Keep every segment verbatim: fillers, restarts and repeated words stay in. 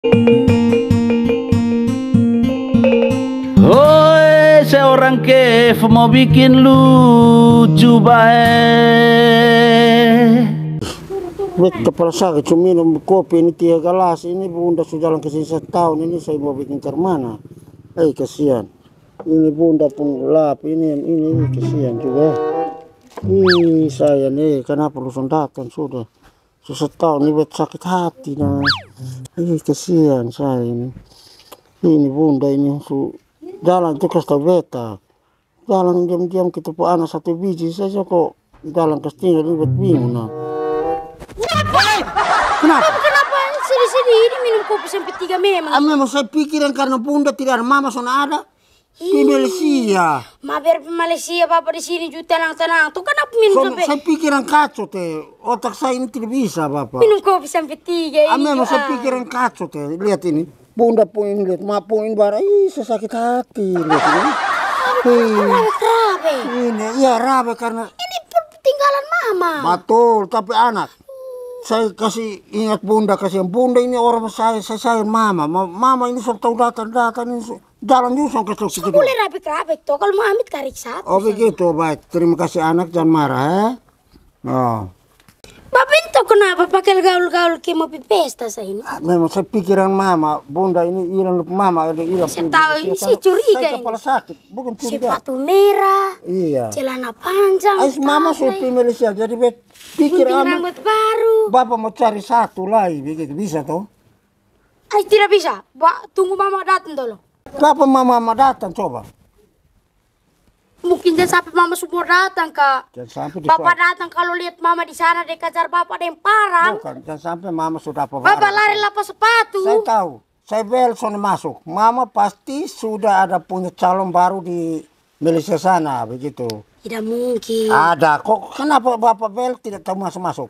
Hoi, seorang kef mau bikin lucu bae. Wet kepala sakit, cuma minum kopi ini tiga gelas. Ini bunda sudah jalan ke sini setahun ini saya mau bikin mana? Eh kasihan. Ini bunda pun lap ini ini, ini kasihan juga. Ih saya nih kenapa lu datang sudah setahun ini wet sakit hati nah. Ih kasihan saya ini. Ini bunda ini su jalan tuh ke beta. Jalan diam-diam kita po anak satu biji saja kok jalan ke sini ini buat bingung nah. Kenapa? Kenapa sedih-sedih ini minum kopi sampai tiga memang? Ah, memang saya pikiran karena bunda tidak ada mama sana ada di Malaysia. Ma biar Malaysia bapak di sini juga tenang-tenang. Tuh kenapa minum So, sampai? saya pikiran kacau teh, otak saya ini tidak bisa bapak. Minum kopi sampai tiga Ah, ini. memang juga. saya pikiran kacau teh, lihat ini. Bunda pun ini lihat, ma pun ini barang, ih saya sakit hati lihat ini. Rabe-rabe. Ini, iya rabe karena. Ini tinggalan mama. Betul, tapi anak. Saya kasih ingat bunda, kasihan bunda ini orang saya, saya sayang mama. Mama ini sudah tahu datang-datang ini jalan juga ke situ. Boleh rabe-rabe tuh kalau mau amit karik satu. Oh begitu, baik. Terima kasih anak, jangan marah ya. Oh. Bapak itu kenapa pakai gaul-gaul ke mau pesta saya ini? Memang saya pikiran mama, bunda ini hilang lupa mama, ada hilang. Saya tahu ini sih curiga saya ini. kepala sakit, bukan curiga. Sepatu merah, Iya. celana panjang. Ais mama sudah di Malaysia, jadi bet pikir gunting amat. rambut baru. Bapak mau cari satu lagi, begitu bisa toh? Ais tidak bisa. Ba, tunggu mama datang dulu. Kapan mama mama datang coba? Mungkin jangan sampai mama semua datang kak. Jangan sampai di Bapak datang kalau lihat mama di sana dia kejar bapak ada yang parang. Bukan, jangan sampai mama sudah apa. Bapak lari lapas sepatu. Saya tahu. Saya belson masuk. Mama pasti sudah ada punya calon baru di Malaysia sana, begitu. Tidak mungkin. Ada. Kok kenapa Bapak Bel tidak tahu masuk-masuk?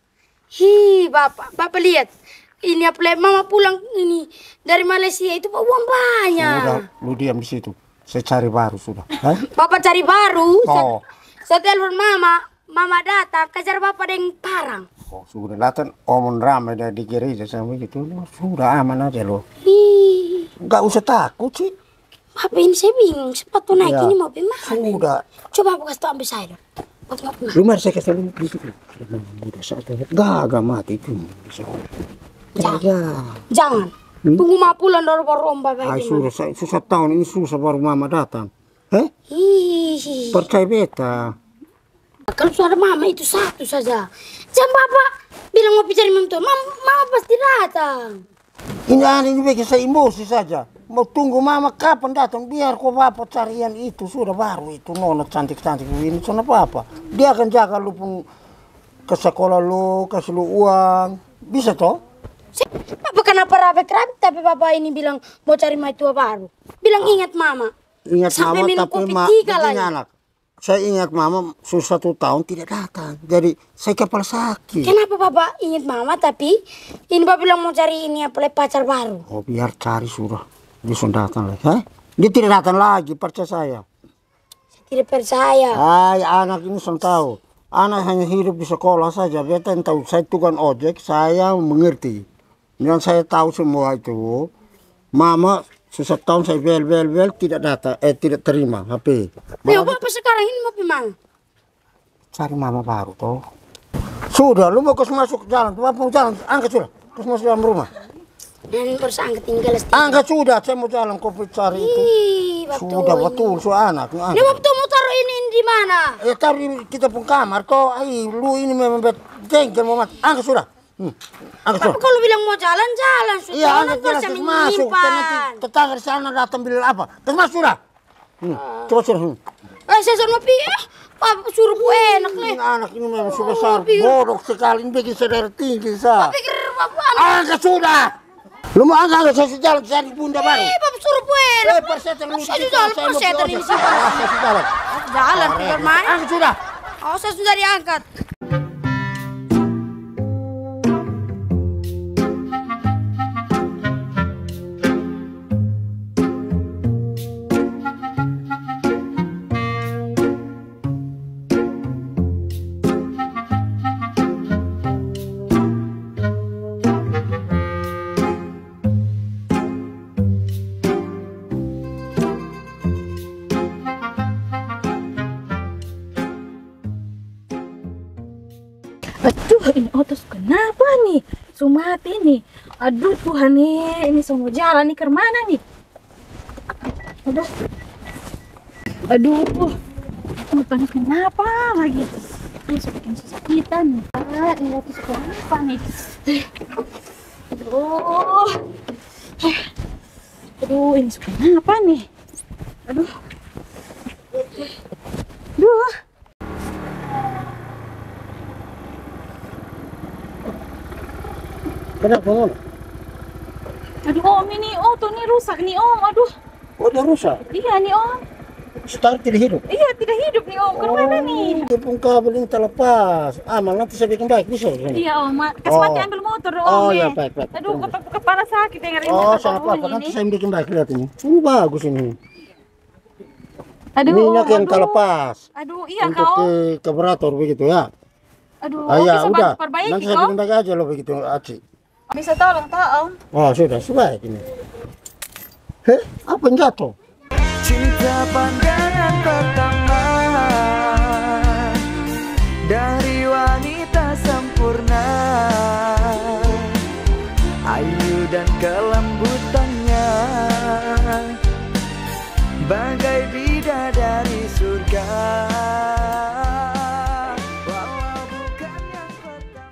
Hi, bapak, bapak lihat. Ini apa mama pulang ini dari Malaysia itu uang banyak. Sudah, lu diam di situ. Saya cari baru sudah. Hah? Bapak cari baru. Oh. Saya telepon mama, mama datang kejar bapak dengan parang. Oh, sudah datang omong ramai dari di gereja sama begitu. Sudah aman aja loh. Hi. Enggak usah takut sih. Bapak ini saya bingung, sepatu naik Ya. ini mau bagaimana? Sudah. Coba aku kasih tahu ambil saya dong. Bapak nggak pernah. Lu mari saya kasih lu dikit. Udah satu. Gak mati itu. Jangan. Jangan. Tunggu mama pulang dari baru om bapak Ay, ini. sudah, saya- susah tahun ini susah baru mama datang. Eh? Hihi. Percaya beta. Kalau suara mama itu satu saja. Jangan bapak bilang mau bicara mama tuh. Mama, mama pasti datang. Ini aneh ini bikin saya emosi saja. Mau tunggu mama kapan datang, biar kau bapak carian itu sudah baru itu nona cantik-cantik ini sana apa? Dia akan jaga lu pun ke sekolah lu, kasih lu uang. Bisa toh? Bapak kenapa rabe-rabe tapi bapak ini bilang mau cari tua baru. Bilang ingat mama. Ingat Sampai mama minum tapi kopi ma tiga begini lagi. anak. Saya ingat mama sudah satu tahun tidak datang. Jadi saya kepala sakit. Kenapa bapak ingat mama tapi ini bapak bilang mau cari ini apa pacar baru. Oh biar cari sudah. Dia sudah datang lagi. Hah? Dia tidak datang lagi, percaya saya. Saya tidak percaya. Hai anak ini sudah tahu. Anak hanya hidup di sekolah saja. Beta yang tahu. Saya tukang ojek, saya mengerti. Dan saya tahu semua itu. Mama susah tahun saya bel bel bel tidak datang, eh tidak terima H P. Ya bapak sekarang ini mau gimana? Cari mama baru toh. Sudah, lu mau kos masuk jalan, tuh mau jalan, angkat sudah, kos masuk dalam rumah. Dan harus angkat tinggal. Angkat sudah, saya mau jalan kau cari itu. Ih, betul. Sudah betul, so anak. Ini waktu mau taruh ini di mana? Eh taruh kita pun kamar kau, ai lu ini memang bet jengkel mau mati. Angkat sudah. Hmm. Angkat Tapi sudah. kalau bilang mau jalan-jalan, sudah Iya, orang angkat harus jelas terus masuk. Kan nanti tetangga di sana datang bilang apa? Terus masuk sudah. Hmm. Coba sudah. Hmm. Eh, saya sama Pi, eh, Papa suruh bu enak nih. Ini anak ini memang sudah besar, bodoh sekali, ini bikin saudara tinggi sah. Pikir Papa anak. Angkat sudah. Lu mau angkat saya sejalan cari bunda baru. Eh, Papa suruh bu enak. Eh, persetan lu Saya di jalan saya mau persetan ke ini ojek. sih. Ah, saya jalan. Jalan, tinggal main. Angkat sudah. Oh, saya sudah diangkat. Aduh, ini otos kenapa nih? Sumati nih. Aduh Tuhan nih, ini semua jalan nih ke mana nih? Aduh. Aduh. Aduh, panas kenapa lagi? Ini bikin kesakitan nih. Ah, ini otos kenapa nih? Aduh. Aduh, ini kenapa nih? Aduh. Aduh. Kenapa Om? Aduh Om, ini auto nih rusak nih Om. Aduh. Oh, udah rusak. Iya nih Om. Start tidak hidup. Iya, tidak hidup nih Om. Kemana nih? Dia pun kabel ini terlepas. Aman, nanti saya bikin baik bisa. Bisa. Iya Om, kasih Oh. mati ambil motor Om. Oh nih. ya, baik, baik. Aduh, kep- kepala sakit dengar ini. Oh, kata sangat bunyi apa? Nanti ini. saya bikin baik, lihat ini. Ini bagus ini. Aduh, Minyak Om, yang aduh. terlepas. Aduh, iya Untuk kau. ke karburator begitu ya. Aduh, Ah, Om ya, bisa udah. bantu perbaiki Nanti saya kau. bikin baik aja loh begitu, Aci. Bisa tolong toh Om. Oh, sudah, sebaik ini. Heh, apa yang jatuh? Cinta pandangan pertama dari wanita sempurna, ayu dan kelembutannya bagai bidadari surga. Walau bukan yang pertama.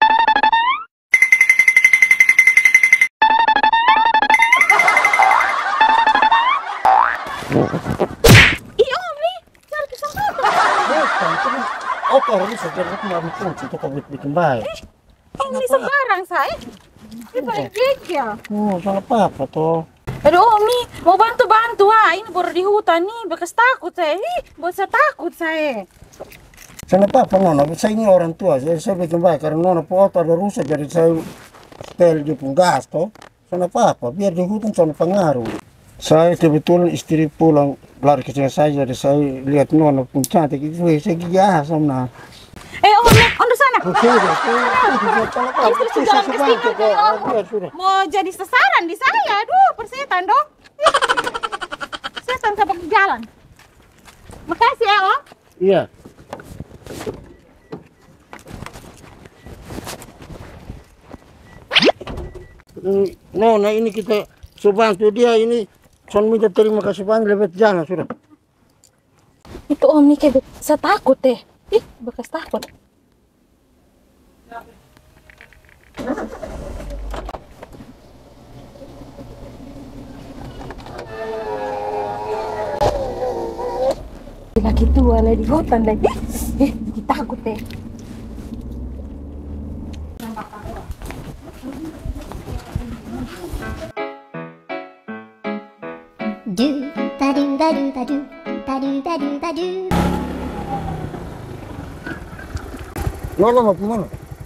Iya Om nih, cari kesempatan. Bukan, cuma oke harus saja aku mau kunci untuk kau bikin baik. Om ini sembarang saya. Ini paling gigil. Oh, salah apa toh? Aduh Om nih, mau bantu-bantu ah. Ini baru di hutan nih, bekas takut saya. Ih, buat saya takut saya. Sana apa Nona? Saya ini orang tua, jadi saya bikin baik karena Nona foto ada rusak jadi saya setel dia pun gas toh. Sana apa? Biar di hutan sana pengaruh. Saya kebetulan istri pulang lari ke sini saya, jadi saya lihat Nona pun cantik itu, saya gigah sama. Eh Om, nih, Om di sana. Oh, sudah, sudah, sudah, Istri susah jalan ke sebanyak situ, kok. Om. Oh, biar, sudah. Mau jadi sasaran di saya. Aduh, persetan dong. Ih, setan sampai ke jalan. Makasih ya Om. Iya. Ini, Nona ini kita sebantu dia ini, saya minta terima kasih banyak lewat jalan sudah. Itu Om nih kayak saya takut deh. Ih, bekas takut. Lagi tua lah di hutan deh. Eh, eh, takut deh. Do ba do ba do ba do ba do ba do ba do. Nona mau kemana?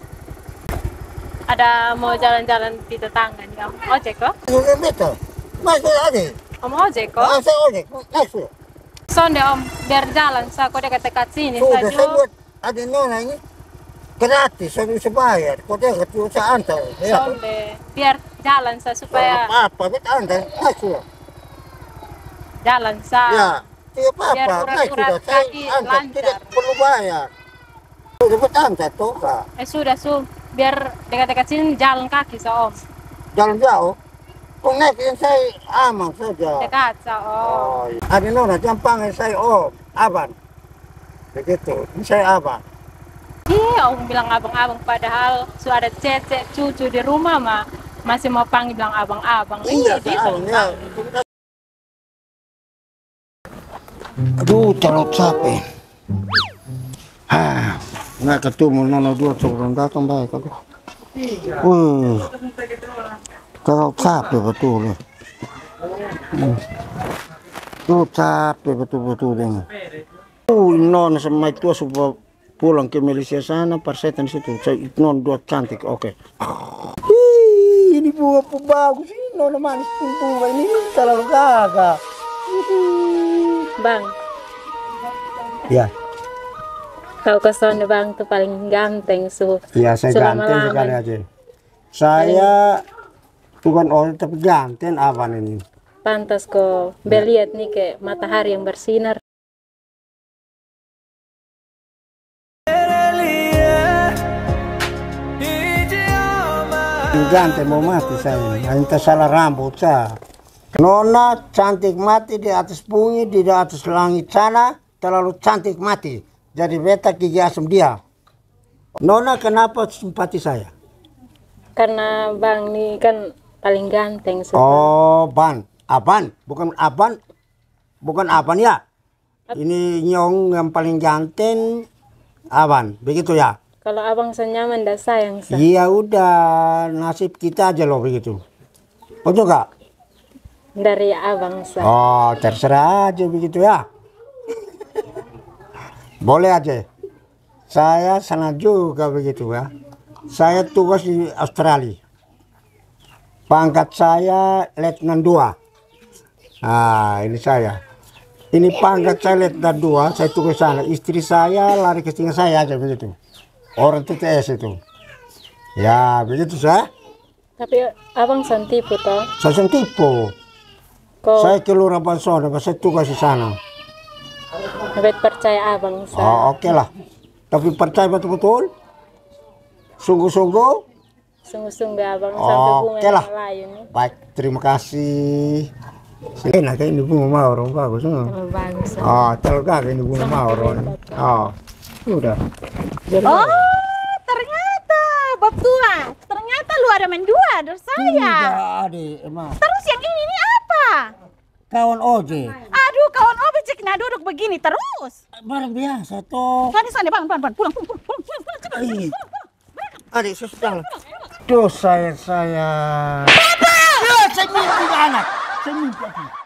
Ada mau jalan-jalan di tetangga nih Om. Ojek kok? Nggak betul. Masuk aja. Om ojek kok? Ah, saya ojek. Masuk. Sonde Om, biar jalan saya kok dekat-dekat sini Sudah, saya saja. buat ada Nona ini gratis, saya bisa bayar. Kau dekat saya antar. Ya, Sonde, biar jalan saya supaya apa-apa, bet antar. Masuk. jalan Ya, saya. tidak Biar apa-apa. Naik urat-urat sudah, saya kaki antar. lancar. Tidak perlu bayar. Sudah bet antar tuh, Kak. Eh sudah su, biar dekat-dekat sini jalan kaki so Om. Jalan jauh. Kau naik yang saya aman saja. Dekat so Om. Oh, iya. Ada Nona, jangan panggil saya Om, Aban. Begitu, ini saya Aban. Iya Om bilang abang-abang padahal sudah ada cecek cucu di rumah mah masih mau panggil bilang abang-abang. Iya, dia saya so. Aban. Ya. Aduh, terlalu capek. Ah, nggak ketemu Nona dua sebelum datang baik aku. Wih, terlalu capek betul ya. Hmm. Tuh capek betul-betul ini. Oh, Nona sama itu supaya pulang ke Malaysia sana, persetan situ. Saya non dua cantik, oke. Ih, ini bunga pun bagus ini, Nona manis pun bunga ini terlalu gagah. Bang, Ya, kau ke Sonde Bang tuh paling ganteng su. ya saya Selama ganteng lama. sekali aja. Saya bukan orang tapi ganteng apa ini? Pantas kok beliat nih kayak matahari yang bersinar. paling ganteng mau mati saya. Hanya salah rambut saya. Nona cantik mati di atas bumi, di atas langit sana, terlalu cantik mati. Jadi beta gigi asam dia. Nona kenapa simpati saya? Karena Bang nih kan paling ganteng. Sultan. Oh, Ban. Aban, bukan Aban. Bukan Aban ya. Ini Nyong yang paling ganteng. Aban, begitu ya? Kalau abang senyaman dah sayang sa. Iya udah, nasib kita aja loh begitu. Betul gak? Dari abang sa. Oh, terserah aja begitu ya. Boleh aja. Saya sana juga begitu ya. Saya tugas di Australia. Pangkat saya Letnan dua. Nah, ini saya. Ini pangkat saya Letnan dua, saya tugas sana. Istri saya lari ke sini saya aja begitu. Orang T T S itu. Ya, begitu saya. Tapi abang santipu toh. Saya sentipu. Kok Saya keluar Bansona, saya tugas di sana. lebih percaya abang sa. Oh, oke lah. Tapi percaya betul-betul? Sungguh-sungguh? Sungguh-sungguh abang sampai bunga Oke lah. yang lain. Baik, terima kasih. Enak ini bunga mawar, bagus. Terlalu bagus. Sa. Oh, telga ini bunga mawar. Oh, udah. Oh, ternyata Bab tua. Ternyata lu ada main dua dari saya. Tidak, adik, emang. Terus yang ini ini apa? Kawan ojek. Aduh, kawan objek nah duduk begini terus. Barang biasa toh. Sana sana bang, bang, bang, pulang, pulang, pulang, pulang, pulang, cepat. Ih. Adik, sudah. Tuh saya saya. Bapak! Ya, saya mimpi anak. Saya mimpi.